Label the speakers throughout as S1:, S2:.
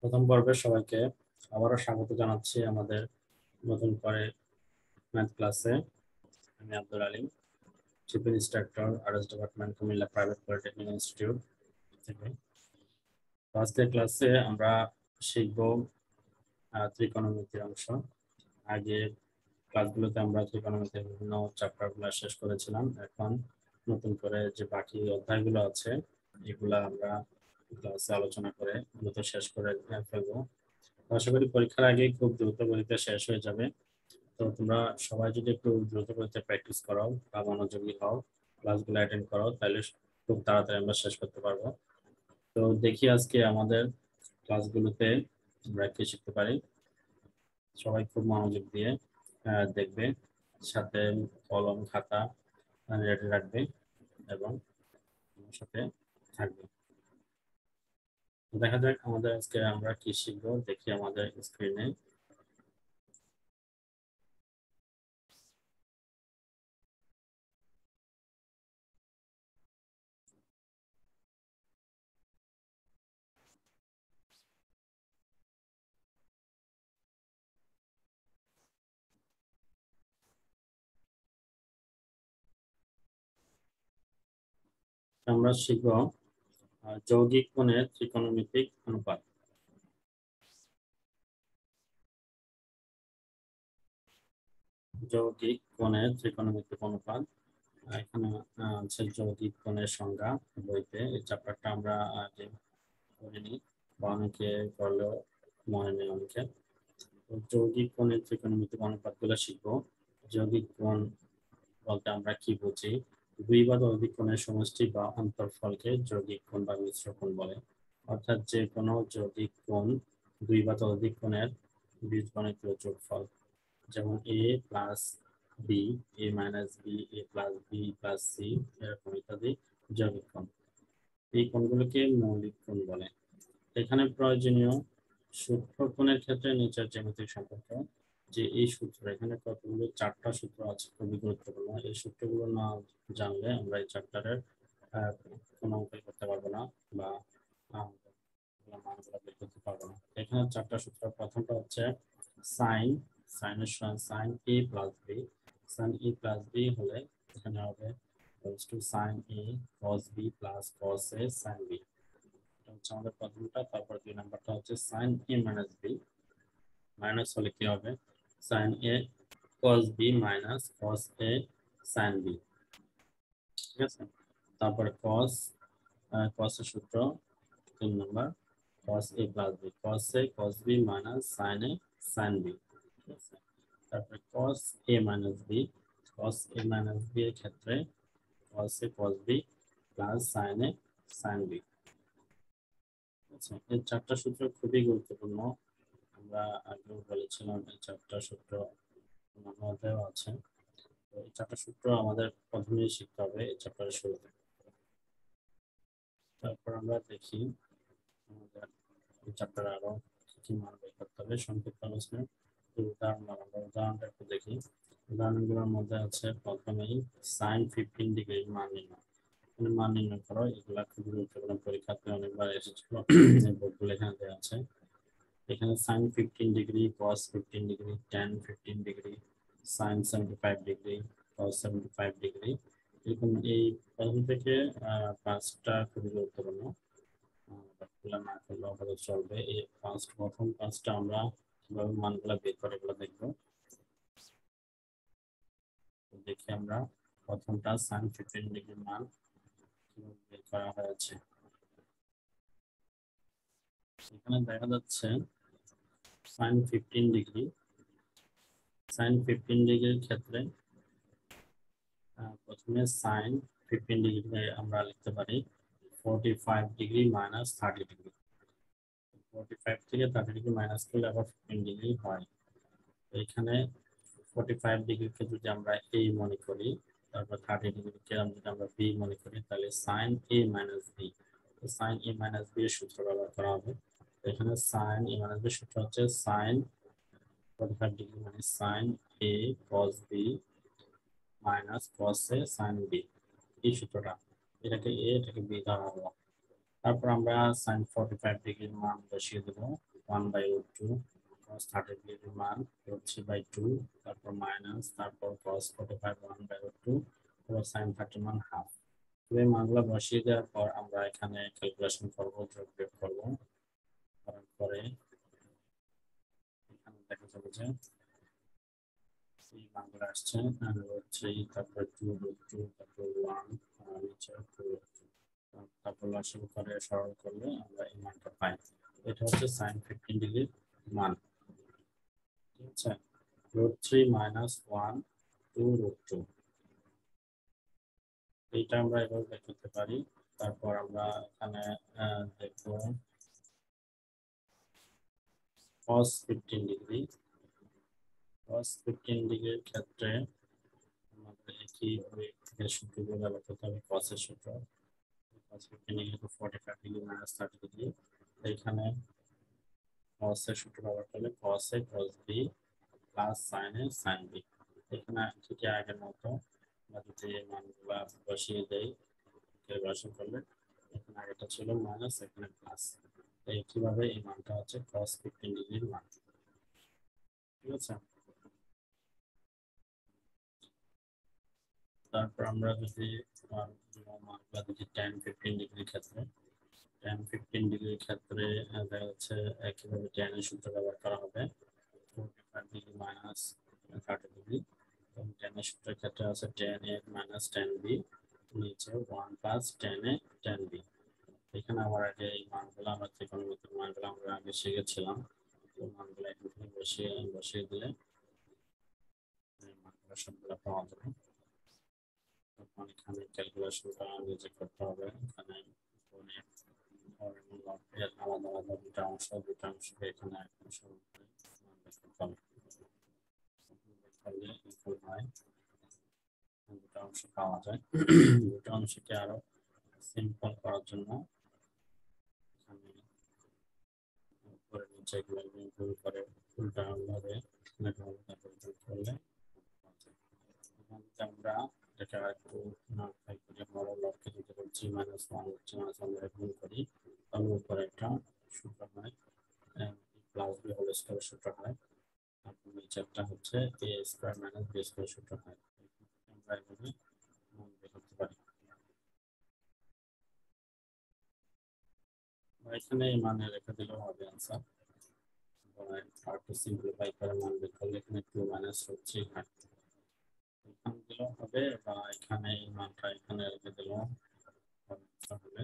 S1: প্রথম পর্বে সবাইকে আবারও স্বাগত জানাচ্ছি আমাদের নতুন করে ম্যাথ ক্লাসে। আমি Abdul Alim, chief instructor arts department, Comilla private polytechnic institute থেকে। আজকের ক্লাসে আমরা শিখব ত্রিকোণমিতির অংশ। আগে ক্লাসগুলোতে আমরা ত্রিকোণমিতির বিভিন্ন চ্যাপ্টারগুলো শেষ করেছিলাম। এখন নতুন করে যে বাকি অধ্যায়গুলো আছে এগুলা আমরা ক্লাসে আলোচনা করে দ্রুত শেষ করে ফেলবো। আশা করি পরীক্ষার আগে খুব দ্রুত গতিতে শেষ হয়ে যাবে। তো তোমরা সবাই যদি একটু দ্রুত গতিতে প্র্যাকটিস করো বা মনোযোগী হও, ক্লাসগুলো অ্যাটেন্ড করো, তাহলে খুব তাড়াতাড়ি আমরা শেষ করতে পারবো। তো দেখি আজকে আমাদের ক্লাসগুলোতে আমরা কি শিখতে পারি। সবাই খুব মনোযোগ দিয়ে দেখবে, সাথে কলম খাতা রেডি রাখবে এবং আমার সাথে থাকবে। দেখা যাক আমাদের আজকে আমরা কি শিখবো। দেখি আমাদের স্ক্রিনে। আমরা শিখব যৌগিক কোণের ত্রিকোণমিতিক অনুপাত। যৌগিক কোণের ত্রিকোণমিতিক অনুপাত। এখানে আছে যৌগিক কোণের সংজ্ঞা বইতে। এই চ্যাপ্টারটা আমরা আগে করিনি বা অনেকে করলেও মনে নেই অনেকের। যৌগিক কোণের ত্রিকোণমিতিক অনুপাতগুলো শিখবো। যৌগিক কোণ বলতে আমরা কি বুঝি? দুই বা ততোধিক কোণের সমষ্টি বা অন্তরফলকে যৌগিক কোণ বা মিশ্র কোণ বলে। অর্থাৎ যে কোনো যৌগিক কোণ দুই বা ততোধিক কোণের বীজগণিতীয় যোগফল, যেমন a plus B, a minus B, a plus B plus C, এরকম ইত্যাদি যৌগিক কোণ। এই কোণগুলোকে মৌলিক কোণ বলে। এখানে প্রয়োজনীয় সূক্ষ্ম কোণের ক্ষেত্রে নিচের জ্যামিতিক সম্পর্ক, যে এই সূত্র, এখানে কতগুলো 4টা সূত্র আছে, খুবই গুরুত্বপূর্ণ। এই সূত্রগুলো না জানলে আমরা এই চ্যাপ্টারের কোনো অঙ্কই করতে পারবো না বা মানগুলো বের করতে পারবো না। এখানে 4টা সূত্র। প্রথমটা হচ্ছে সাইন, সাইনের sine A plus B, sine A plus B হলে এখানে হবে sine A cos B plus cos A sine B. হচ্ছে আমাদের প্রথমটা। তারপর 2 নাম্বারটা হচ্ছে sine A minus B, minus হলে কি হবে sine A cos B minus cos A sine B. ঠিক আছে। তারপরে কস, কস এর সূত্র 3 নাম্বার, cos a plus b, cos a cos b minus sin a sin b। ঠিক আছে। তারপরে cos a minus b, cos a minus b এর ক্ষেত্রে cos a cos b plus sin a sin b। আচ্ছা, এই 4টা সূত্র খুবই গুরুত্বপূর্ণ। আমরা আগেও বলেছিলাম এই 4টা সূত্র আমাদেরও আছে। তো এই 4টা সূত্র আমাদের প্রথমেই শিখতে হবে এই চ্যাপ্টারের শুরুতে। তারপর আমরা দেখি আমাদের এই চ্যাপ্টারে আরো কি মান বের করতে হবে। সংক্ষিপ্ত আলোচনায় উদাহরণটা একটু দেখি। উদাহরণগুলোর মধ্যে আছে প্রথমেই সাইন 15 ডিগ্রির মান নির্ণয়। মান নির্ণয় করো। এগুলা খুব গুরুত্বপূর্ণ, পরীক্ষাতে অনেকবার এসেছিল। এই বোর্ডগুলো এখানে দেওয়া আছে। এখানে sine 15 degree, cos 15 degree, tan 15 degree, sine 75 degree, cos 75 degree. এরকম এই প্রথম থেকে 5টা খুবই গুরুত্বপূর্ণ। না করলে অবশ্যই চলবে। এই প্রথম 5টা আমরা কিভাবে মানগুলো বের করে এগুলো দেখবো। দেখি আমরা প্রথমটা সাইন 15 ডিগ্রির মান কিভাবে বের করা হয়েছে। এখানে দেখা যাচ্ছে সাইন 15 ডিগ্রি, সাইন 15 ডিগ্রির ক্ষেত্রে প্রথমে সাইন 15 ডিগ্রি আমরা লিখতে পারি 45 ডিগ্রি মাইনাস 30 ডিগ্রি। 45 থেকে 30 ডিগ্রি মাইনাস করলে আবার 15 ডিগ্রি হয়। এখানে 45 ডিগ্রিকে যদি আমরা a মনে করি, তারপর 30 ডিগ্রিকে যদি আমরা b মনে করি, তাহলে sin a minus b, তো sin a minus b এর সূত্র ব্যবহার করা হবে। এখানে sin a minus b এর সূত্র হচ্ছে sin 45 ডিগ্রি মানে sin a cos b minus cos a sin b। এই সূত্রটা, এটাকে a এটাকে b ধরা হলো। তারপর আমরা sin 45 ডিগ্রির মান বসিয়ে দেবো। 1/√2 cos 30 ডিগ্রির মান √3/2, তারপর মাইনাস, তারপর cos 45 1/√2, তারপর sin 30 মান হাফ। এই মানগুলো বসিয়ে দেওয়ার পর আমরা এখানে ক্যালকুলেশন করবো, যোগ বিয়োগ করবো। করার পরে এখানে দেখা যাবে যে এই মানগুলো আসছে √3, তারপর 2√2, তারপর 1, নিচে 2√2, তারপর লসাগু করে সরল করলে আমরা এই মানটা পাই। এটা হচ্ছে sin 15 ডিগ্রির মান। ঠিক আছে, √3 - 1 2√2, এইটা আমরা এভাবে বের করতে পারি। তারপর আমরা এখানে দেখবো cos 15 ডিগ্রি। cos 15 ডিগ্রির ক্ষেত্রে আমাদের একই ওই সূত্রগুলো ব্যবহার করতে হবে, cos এর সূত্র। cos 15 degree 45 degree - 30 degree. এখানে cos এর সূত্র ব্যবহার করলে cos a cos b plus sin a sin b। এখানে ঠিক আগের মতো আমরা যদি মানগুলা বসিয়ে দেই, ক্যালকুলেশন করলে এখানে আগেটা ছিল মাইনাস, এখানে প্লাস। কিভাবে এই মানটা হচ্ছে cos 15 ডিগ্রির মান। ঠিক আছে, তারপর আমরা যদি মানগুলা দেখি tan 15 ডিগ্রির ক্ষেত্রে, tan 15 ডিগ্রির ক্ষেত্রে দেখা যাচ্ছে একইভাবে tan এর সূত্র ব্যবহার করা হবে, 45 ডিগ্রি মাইনাস 30 ডিগ্রি। এবং tan এর সূত্রের ক্ষেত্রে আছে tan a minus tan b, নিচে 1 plus tan a tan b। এখানে আবার আগে এই মানগুলো আমরা ত্রিকোণমিতির মানগুলো আমরা আগে শিখেছিলাম, এই মানগুলো এখান থেকে বসিয়ে দিলে এই মানগুলো সবগুলো পাওয়া যাবে। তখন এখানে ক্যালকুলেশনটা নিজে করতে হবে। এখানে আলাদা আলাদা দুটা অংশকে এখানে দুটা অংশ পাওয়া যায়। দুটা অংশকে আরো সিম্পল করার জন্য এখানে উপরে নিচে এগুলো গুণ করে উল্টা ভাবে করলে আমরা এটা একটু বড় লবকে যদি করছি -1 হচ্ছে -1 গুণ করি, তাহলে উপরে একটা সূত্র হয় প্লাস বি হোল স্কয়ার সূত্র হয়, তারপর নিচেরটা হচ্ছে a square minus B square সূত্র হয়। আমরা এভাবে মান বের করতে পারি। এখানে এই মানে রেখে দিলেও হবে आंसर। আর একটু সিম্পলিফাই করে মান বের করলে এখানে 2 -3 হয়, এখানে দিলেও হবে, বা এখানে এই মানটা এখানে রেখে দিলেও হবে।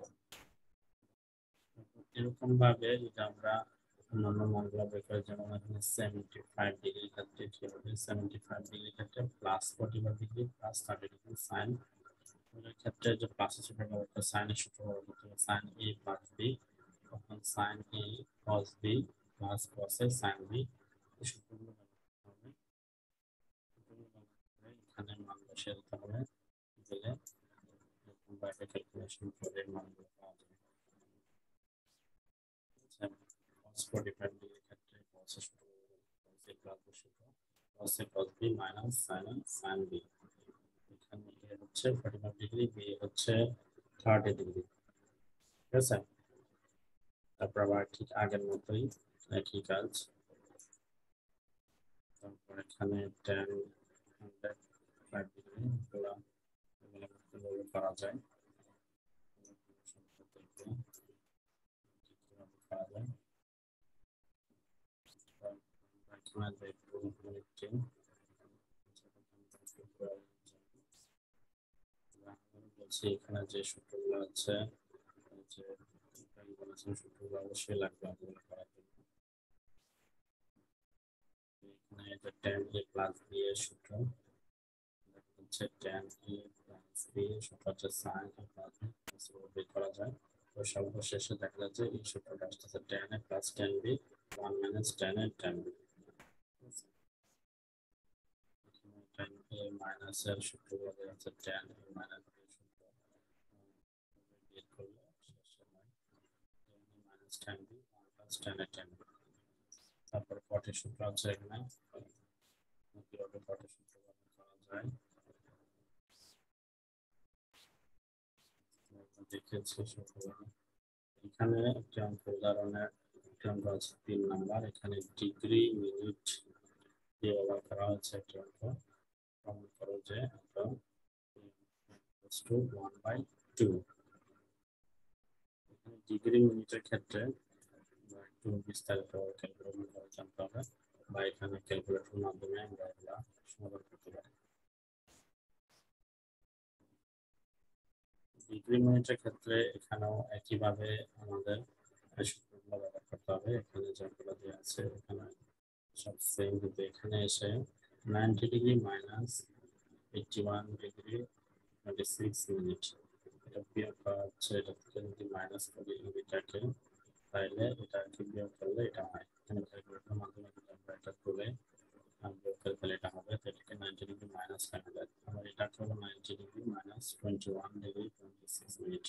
S1: এরকম ভাবে যদি আমরা অন্যান্য মানগুলো বের করি, যেমন এখানে 75 ডিগ্রি ক্ষেত্রে কি হবে, 75 ডিগ্রি ক্ষেত্রে plus 45 degree plus 30 degree sine এর ক্ষেত্রে যে প্লাস এর সূত্র ব্যবহার করে সাইনের সূত্র ব্যবহার করতে হবে, সাইন a প্লাস b, তখন সাইন a cos b plus cos a sin b। এই সূত্রগুলো ব্যবহার করতে হবে। এখানে মান বসিয়ে দিতে হবে, দিলে এরকম বাইরে ক্যালকুলেশন করে মানগুলো পাওয়া যাবে। cos 45 ডিগ্রির ক্ষেত্রে cos এর সূত্র cos a প্লাস b সূত্র cos a cos b minus sin a sin b। এখানে a হচ্ছে 45 ডিগ্রি, b হচ্ছে 30 ডিগ্রি। ঠিক আছে, তারপর আবার ঠিক আগের মতোই একই কাজ। তারপর এখানে tan 105 ডিগ্রি এগুলো করা যায়, করা যায়। এখানে দেখবো বলছি এখানে যে সূত্রগুলো আছে, যে সূত্রগুলো অবশ্যই লাগবে এগুলো করার জন্য। এখানে এটা tan a প্লাস b এর সূত্র হচ্ছে tan a প্লাস b সূত্র হচ্ছে sin a প্লাস b বের করা যায়। তো সর্বশেষে দেখা যাচ্ছে এই সূত্রটা আসছে tan a plus tan b 1 minus tan a tan b। tan a minus এর সূত্র বলা যাচ্ছে tan a মাইনাস b সূত্র বের করলে শেষে হয় tan a minus tan b 1 plus tan a tan b। তারপর কটের সূত্র আছে এখানে, কিভাবে কটের সূত্র ব্যবহার করা যায় দেখেছি সূত্রগুলো। এখানে একটি অঙ্ক উদাহরণের আরেকটি অঙ্ক আছে 3 নাম্বার, এখানে ডিগ্রি মিনিট দিয়ে ব্যবহার করা হচ্ছে একটি অঙ্ক। প্রমাণ করো যে এটা equals to 1/2। ডিগ্রি মিনিটের ক্ষেত্রে একটু বিস্তারিত ক্যালকুলেশন জানতে হবে, বা এখানে ক্যালকুলেটরের মাধ্যমে আমরা এগুলা সমাধান করতে পারি। ডিগ্রি মিনিটের ক্ষেত্রে এখানেও একইভাবে আমাদের সূত্রগুলো ব্যবহার করতে হবে। এখানে যেগুলো দেওয়া আছে এখানে সব সেম, কিন্তু এখানে এসে 90 ডিগ্রি মাইনাস 81 ডিগ্রি 26 মিনিট এটা বিয়োগ করা হচ্ছে। এটা থেকে যদি মাইনাস করি এটাকে, তাহলে এটাকে বিয়োগ করলে এটা হয়। এখানে ক্যালকুলেটরের মাধ্যমে যদি আমরা এটা করে বিয়োগ করে তাহলে এটা হবে। তো এটাকে 90 ডিগ্রি মাইনাস করা যায়, আমরা এটা করবো 90 ডিগ্রি মাইনাস 21 ডিগ্রি 26 মিনিট।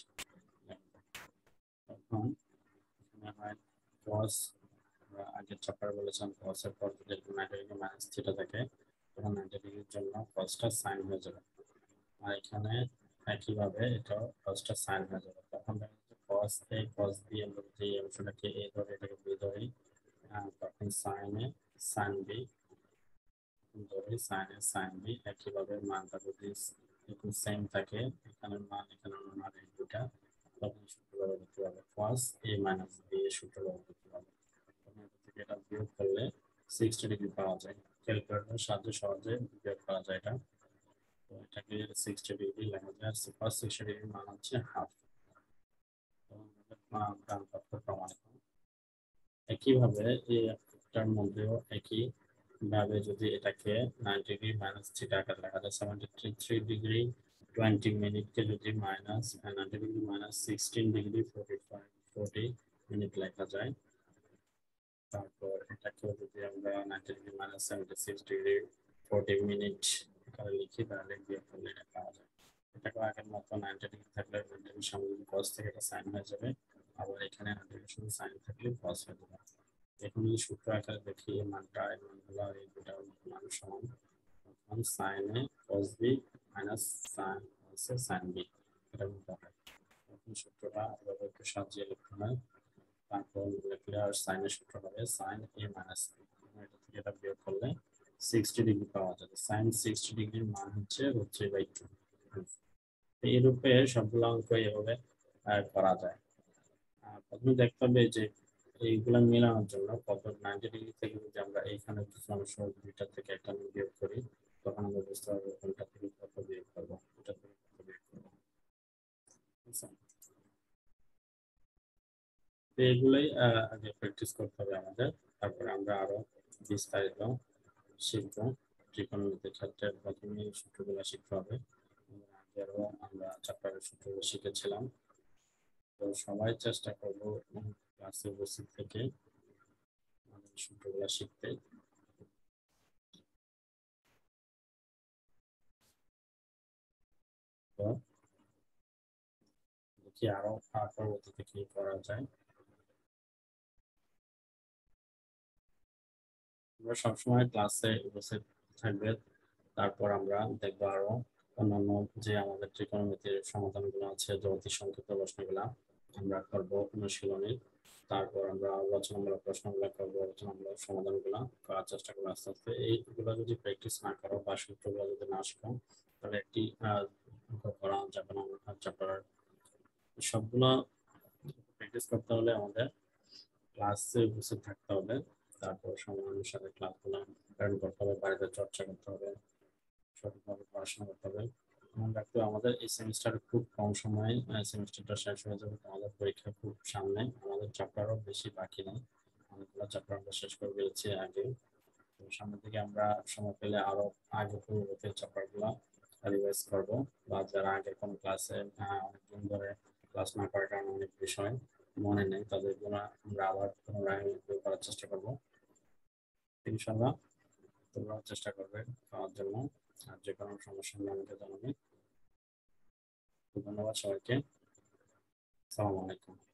S1: তখন এখানে হয় cos, আগের চ্যাপ্টার বলেছিলাম cos এর পর যদি 90 ডিগ্রি মাইনাস থিটা থাকে তখন 90 ডিগ্রির জন্য cosটা sin হয়ে যাবে। আর এখানে একইভাবে এটা cosটা sin হয়ে যাবে। তখন দেখা যাচ্ছে cos a cos b, আমরা যদি এই অংশটাকে a ধরে এটাকে b ধরি, তখন sin a sin b ধরি, sin a sin b, একইভাবে মানটা যদি একটু সেম থাকে এখানে মান এখানে মান এই দুটা, তখন সূত্র ব্যবহার করতে হবে cos a minus b এর সূত্র ব্যবহার করতে হবে। তখন এটা থেকে এটা বিয়োগ করলে 60 ডিগ্রি পাওয়া যায়। ক্যালকুলেটরের সাহায্যে সহজে বিয়োগ করা যায় এটা। তো এটাকে 60 ডিগ্রি লেখা যায়, cos 60 ডিগ্রি মান হচ্ছে হাফ। তো আমাদের ডান পক্ষ প্রমাণিত। একইভাবে এই একটার মধ্যেও একই ভাবে যদি এটাকে 90 ডিগ্রি মাইনাস থিটা আকারে লেখা যায়, 73 ডিগ্রি 20 মিনিটকে যদি minus 90 degree minus 16 degree 40 minute লেখা যায়। তারপর এটাকেও যদি আমরা 90 ডিগ্রি মাইনাস 76 ডিগ্রি 40 মিনিট আকারে লিখি তাহলে বিয়োগ করলে এটা পাওয়া যায়। এটাকে আগের মতো 90 ডিগ্রি থাকলে 90 ডিগ্রির সামনে যদি cos থেকে এটা sin হয়ে যাবে, আবার এখানে 90 ডিগ্রির সামনে sin থাকলে cos হয়ে যাবে। এখন যদি সূত্র আকারে দেখি এই মানটা এই মানগুলো এই দুটার মান সমান, তখন sin a cos b minus sin হচ্ছে sin b, এটা বলতে হয়। এখন সূত্রটা এভাবে একটু সাজিয়ে লিখতে হয়। তারপর লিখলে আর sin এর সূত্র হবে sin a মাইনাস b, এটা থেকে এটা বিয়োগ করলে 60 ডিগ্রি পাওয়া যাবে। sin 60 ডিগ্রির মান হচ্ছে √3/2। এই রূপে সবগুলো অঙ্ক এভাবে করা যায়। প্রথমে দেখতে হবে যে এইগুলা মেলানোর জন্য কত 90 ডিগ্রি থেকে যদি আমরা এইখানে কিছু অংশ দুইটা থেকে একটা বিয়োগ করি, তখন আমরা বুঝতে পারবো কোনটা থেকে কত বিয়োগ করবো, এটা থেকে কত বিয়োগ করবো। তো এগুলাই আগে প্র্যাকটিস করতে হবে আমাদের। তারপরে আমরা আরো বিস্তারিত শিখবো। ত্রিকোণমিতির ক্ষেত্রে প্রথমেই সূত্রগুলো শিখতে হবে। আগেও আমরা চ্যাপ্টারের সূত্রগুলো শিখেছিলাম। তো সবাই চেষ্টা করবো ক্লাসে উপস্থিত থেকে সূত্রগুলো শিখতে। তো দেখি আরো পরবর্তীতে কি করা যায়। আমরা সবসময় ক্লাসে উপস্থিত থাকবে। তারপর আমরা দেখবো আরো অন্যান্য যে আমাদের ত্রিকোণমিতির সমাধানগুলো আছে, জ্যামিতিক সংক্ষিপ্ত প্রশ্নগুলা আমরা করবো অনুশীলনী। তারপর আমরা রচনামূলক প্রশ্নগুলো করবো, রচনামূলক সমাধানগুলা করার চেষ্টা করবো আস্তে আস্তে। এইগুলো যদি প্র্যাকটিস না করো বা সূত্রগুলো যদি না শিখো তাহলে একটি করা যাবে না। চ্যাপ্টার সবগুলো প্র্যাকটিস করতে হলে আমাদের ক্লাসে উপস্থিত থাকতে হবে। তারপর সময় অনুসারে ক্লাসগুলো অ্যাটেন্ড করতে হবে, বাড়িতে চর্চা করতে হবে, সঠিকভাবে পড়াশোনা করতে হবে। মনে রাখতে হবে আমাদের এই সেমিস্টারে খুব কম সময়ে সেমিস্টারটা শেষ হয়ে যাবে। আমাদের পরীক্ষা খুব সামনে, আমাদের চ্যাপ্টারও বেশি বাকি নেই, অনেকগুলো চ্যাপ্টার আমরা শেষ করে ফেলেছি আগে। তো সামনের দিকে আমরা সময় পেলে আরো আগে পূর্ববর্তী চ্যাপ্টারগুলো রিভাইজ করবো, বা যারা আগের কোনো ক্লাসে অনেকদিন ধরে ক্লাস না করার কারণে অনেক বিষয় মনে নেই তাদেরগুলো আমরা আবার পুনরায় রিভিউ করার চেষ্টা করবো ইনশাল্লাহ। তোমরাও চেষ্টা করবে পাওয়ার জন্য। আর যে কোনো সমস্যা হলে আমাকে জানাবে। ধন্যবাদ সবাইকে। আসসালামু আলাইকুম।